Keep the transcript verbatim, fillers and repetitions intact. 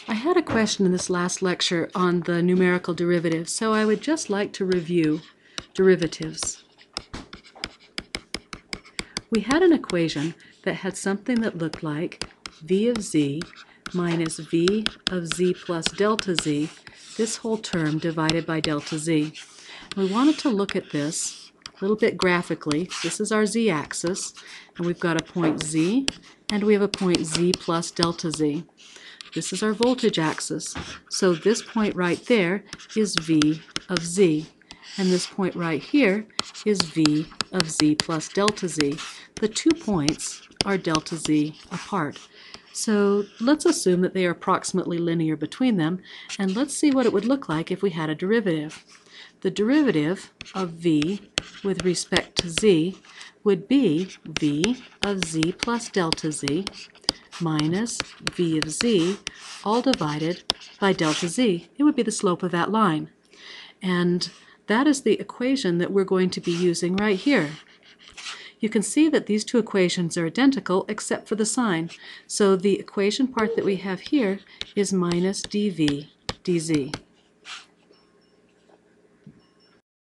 I had a question in this last lecture on the numerical derivatives, so I would just like to review derivatives. We had an equation that had something that looked like v of z minus v of z plus delta z, this whole term divided by delta z. We wanted to look at this a little bit graphically. This is our z-axis, and we've got a point z, and we have a point z plus delta z. This is our voltage axis, so this point right there is V of Z, and this point right here is V of Z plus delta Z. The two points are delta Z apart. So let's assume that they are approximately linear between them, and let's see what it would look like if we had a derivative. The derivative of V with respect to Z would be V of Z plus delta Z minus v of z, all divided by delta z. It would be the slope of that line. And that is the equation that we're going to be using right here. You can see that these two equations are identical except for the sign. So the equation part that we have here is minus dv dz.